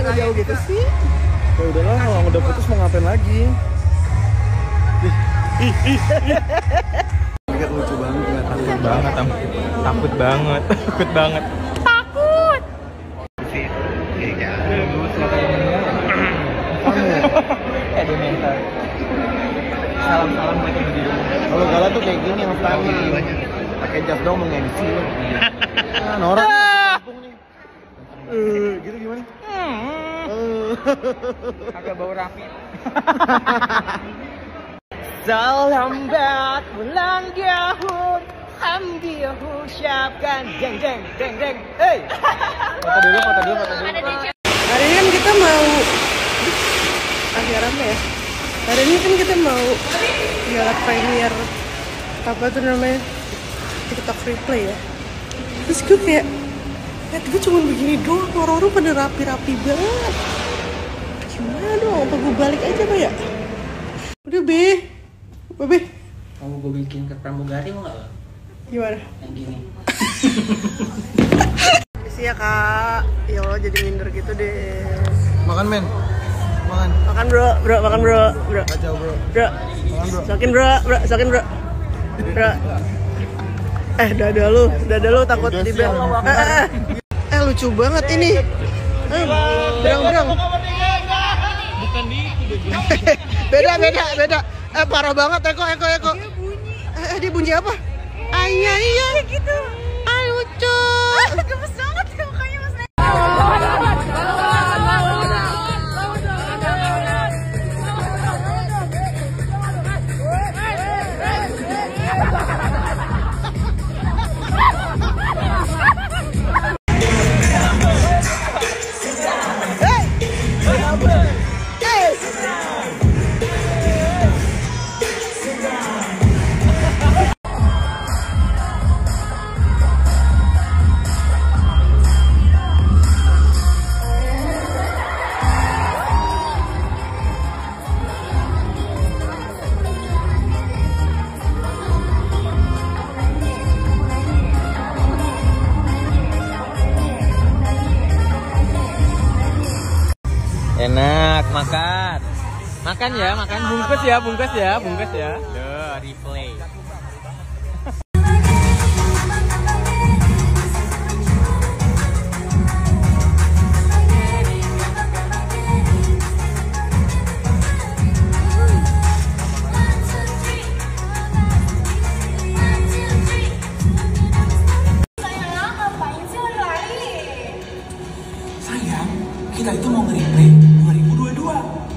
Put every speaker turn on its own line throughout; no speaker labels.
kok jauh gitu sih?
Ya udahlah, kalau udah putus mau ngapain lagi? Gak lucu banget, nggak takut banget, takut banget, takut banget.
Takut.
Iya.
Ada mental. Salam-salam buat yang di rumah.
Kalau Gala tuh kayak gini yang tadi pakai jas dong meng-MC. Nah, norak nih, kampung nih. Gitu gimana?
Agak bau rapi. Selamat ulang tahun, kami ucapkan jeng jeng jeng jeng. Hey.
Foto dulu.
Hari ini kan kita mau akhiran ya. Hari ini kan kita mau lihat premier apa tuh namanya TikTok replay ya. Terus gue kayak lihat gue cuma begini doang, orang-orang pada rapi-rapi banget. Gimana dong? Apa gue balik aja Pak ya? Udah Be.
Mau gue bikin ke pramugari mau nggak?
Gimana?
Yang gini.
Isi ya Kak. Ya Allah jadi minder gitu deh.
Makan men. Makan.
Makan bro.
Kacau bro.
Bro.
Makan bro.
Sokin bro. Dada lu takut
Udah
di
sih,
bel. Lucu banget ini. Berang.
Bukan di itu.
Beda. Parah banget Eko. Dia bunyi apa? Iya gitu. Lucu. Gemes banget ya mukanya Mas.
Enak, makan ya, bungkus ya. Duh, replay.
Sayang, kita itu mau nge-replay 2022.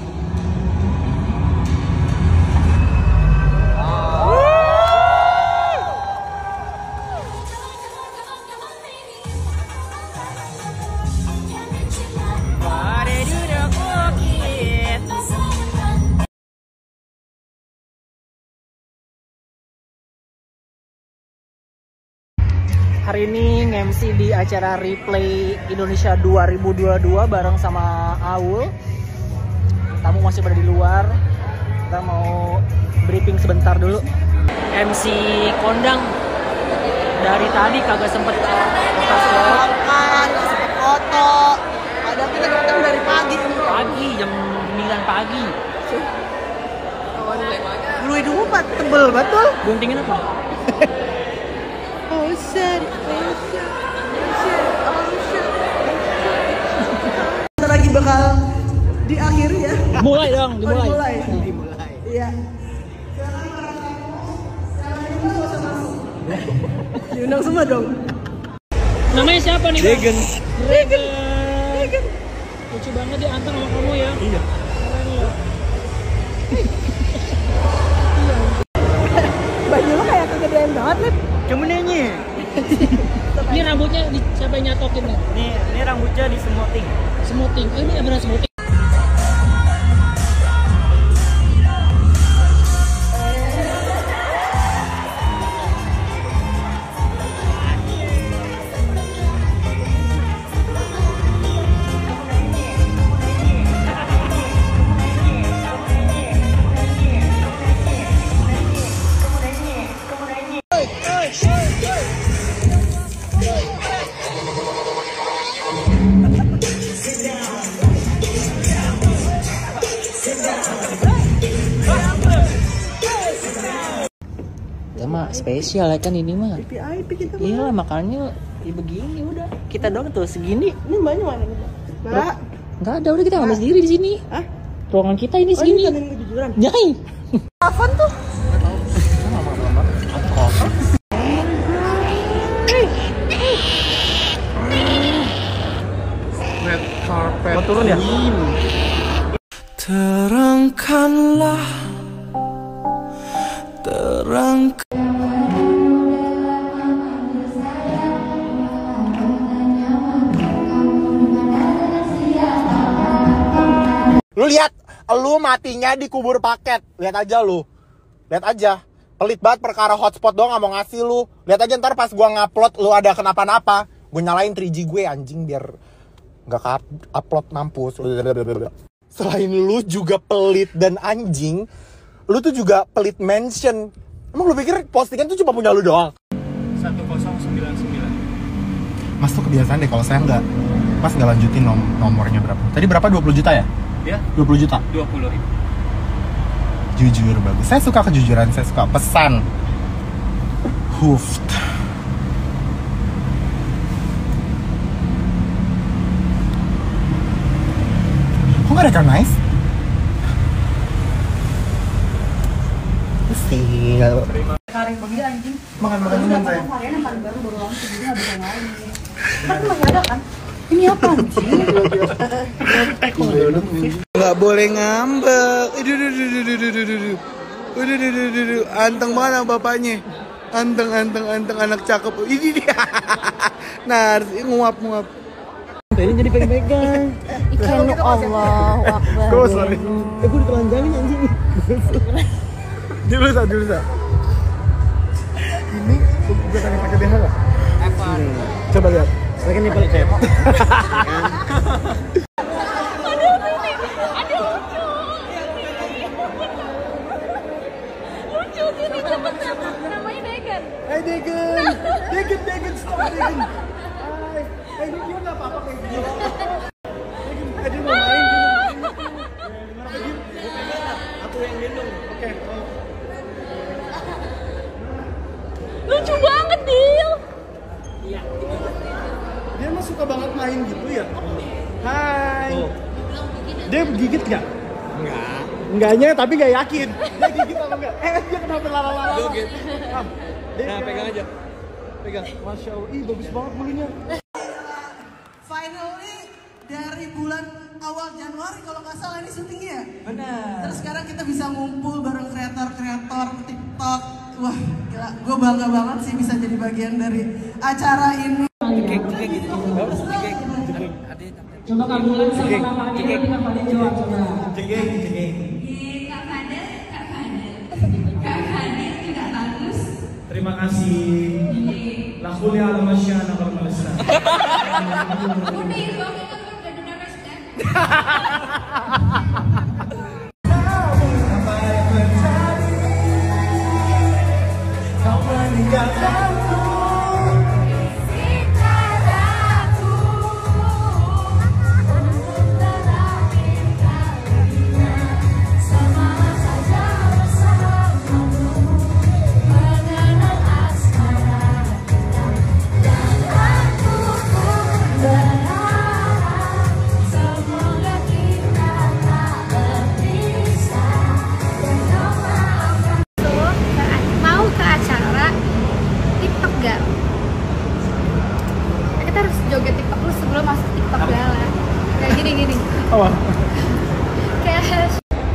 Hari ini nge-MC di acara Replay Indonesia 2022 bareng sama Aul. Tamu masih pada di luar. Kita mau briefing sebentar dulu. MC kondang dari tadi kagak sempet
Makan, sempet foto. Ada kita datang dari pagi.
jam 9 pagi.
Bulu hidungmu tebel betul.
Guntingin apa?
Ocean. Bentar lagi bakal diakhiri ya.
Mulai dong, dimulai.
Dimulai. Iya. Diundang semua dong.
Namanya siapa nih?
Regen.
Lucu banget dia anteng sama kamu ya.
Iya.
Keren loh.
Baju lo kayak kegedean banget, Lip.
Kamu nanya. Ini rambutnya siapa yang nyatokin nih? Ini rambutnya di smoothing. Smoothing. Oh, ini benar smoothing. spesial ya kan ini mah.
VIP kita.
Iya makanya ya begini udah. Kita doang tuh segini.
Ini mbaknya mana nih, Mbak?
Enggak ada, udah kita ngambil sendiri di sini.
Hah?
Ruangan kita ini
Oh,
segini.
ini kan yang kejujuran.
Nyai.
Apaan tuh?
Red carpet.
Mau turun ya?
Terangkanlah,
Lu lihat, lu matinya dikubur paket. Lihat aja lu. Lihat aja. Pelit banget perkara hotspot doang gak mau ngasih lu. Lihat aja ntar pas gua ngupload lu ada kenapa-napa, gue nyalain 3G gue anjing biar gak upload mampus. Selain lu juga pelit dan anjing, lu tuh juga pelit mention. Emang lu pikir postingan tuh cuma punya lu doang?
1099.
Mas tuh kebiasaan deh kalau saya nggak, Mas nggak lanjutin nomornya berapa. Tadi berapa? 20 juta ya?
Ya,
20 juta?
20.000.
Jujur bagus. Saya suka kejujuran, saya suka pesan. Hoofed. Kok nggak recognize? Sial.
Karing begini anjing.
Makan dulu saya.
Varian yang paling baru launch jadi nggak bisa main. Kan masih ada kan? Ini apa anjing?
Nggak boleh ngambek. Anteng mana bapaknya? Anteng anak cakep. Ini dia. Nah, nguap.
Ini jadi pegang-pegang.
Ikan Allah Akbar.
Gue sorry.
Gue ditelanjangin anjing.
Dulu sa. Ini gue tanya pakai BH nggak?
Apa?
Coba lihat.
Saya kan nipel cepot.
Lucu sini cepet namanya Degan.
Hai Degen, stop Degen. Hai, ini dia nggak apa-apa kayak gini. Degen, dia mau main gitu. Aku yang gendong. Oke.
Lucu banget, Dil.
Dia mah suka banget main gitu ya. Hai. Dia gigit nggak? Enggaknya tapi nggak yakin. Dia gigit apa enggak? Dia kenapa lala-lala?
Joget.
Nah,
pegang aja. Pegang.
Masya Allah, ih bagus banget bulunya.
Finally dari bulan awal Januari kalau nggak salah ini syutingnya ya? Benar. Terus sekarang kita bisa ngumpul bareng kreator TikTok. Wah gila, gue bangga banget sih bisa jadi bagian dari acara ini.
Coba kabulan sama Kak Fadil dengan Fadil jawab coba.
Jegeng.
Kak Fadil tidak bagus.
Terima kasih. Lakuli ala masyana kalau malesa.
Udah itu kan udah dinamis kan? Mau ke acara TikTok gak? Kita harus joget TikTok lu sebelum masuk TikTok gala. Kayak gini.
Apa?
Kayak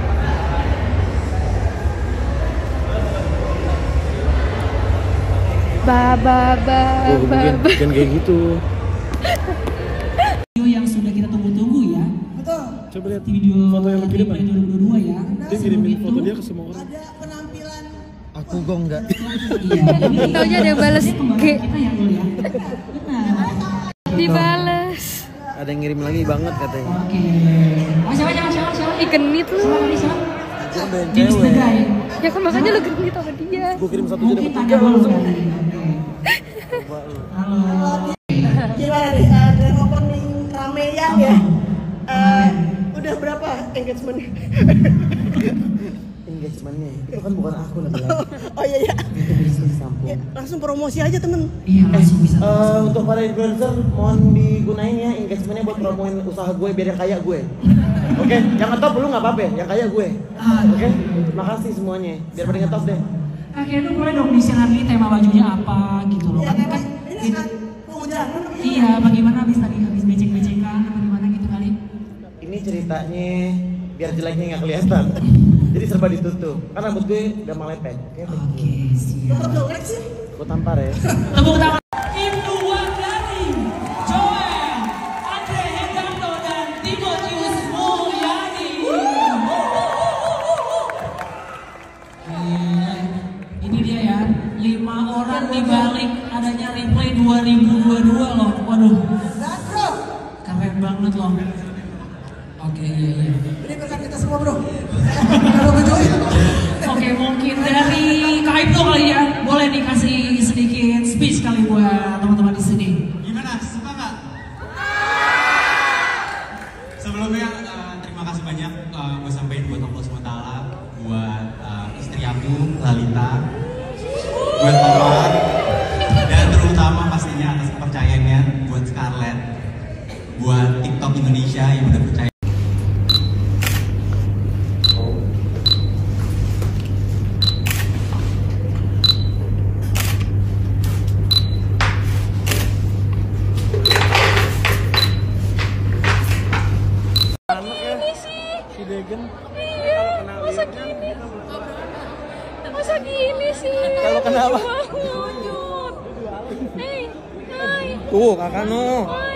Bukan kayak gitu.
Video yang sudah kita tunggu-tunggu ya.
Betul.
Coba lihat
Video
foto yang lo kirim.
2022 ya.
Dia kirimin foto dia ke semua orang.
Ada penampilan
Aku gong enggak.
Iya.
taunya ada balas G.
Kita yang dulu ya. Benar.
Dibales.
Ada yang ngirim lagi banget katanya.
Oke. Siapa?
Ih genit lu.
Siapa?
Band
Dinis
cewek.
Tegai.
Ya kan makanya lu genit sama dia.
Gue kirim satu
Mungkin tanya dulu tadi. Halo.
gimana nih dari opening ramean ya? Udah berapa engagement?
engagementnya. Itu kan bukan aku nih bilang.
Oh iya iya.
Sampung.
Ya, langsung promosi aja temen.
Iya, langsung bisa.
Untuk para influencer mohon digunain ya engagementnya buat promoin usaha gue biar yang kaya gue. Oke, yang ngetop lu nggak apa-apa, yang kaya gue. Oke, makasih semuanya. Biar pada ngetop deh.
Akhirnya boleh dong di-share lagi tema bajunya apa gitu loh. Kan iya, bagaimana habis becek-becekan atau gimana gitu kali.
Ini ceritanya biar jeleknya nggak kelihatan. Jadi serba ditutup. Kan rambut gue udah melepek.
Oke, siap.
Gue tampar ya.
Tepuk tangan. Induan dari Joel, Andre Hendarto dan Timotius Mulyadi. Ini dia ya, 5 orang di balik adanya replay 2022 loh. Waduh, keren banget loh. Oke, iya.
Ini berkat kita semua bro.
Oke, mungkin dari Kak Ibnu kali ya, boleh dikasih sedikit speech kali buat teman-teman di sini.
Gimana? Suka nggak? Sebelumnya terima kasih banyak gue sampaikan buat Allah SWT, buat istri aku Lalita, buat Mama, dan terutama pastinya atas kepercayaannya buat Scarlett, buat TikTok Indonesia yang udah percaya.
Masa gini sih?
Kalau kenapa?
Hei, hai.
Tuh kakak no.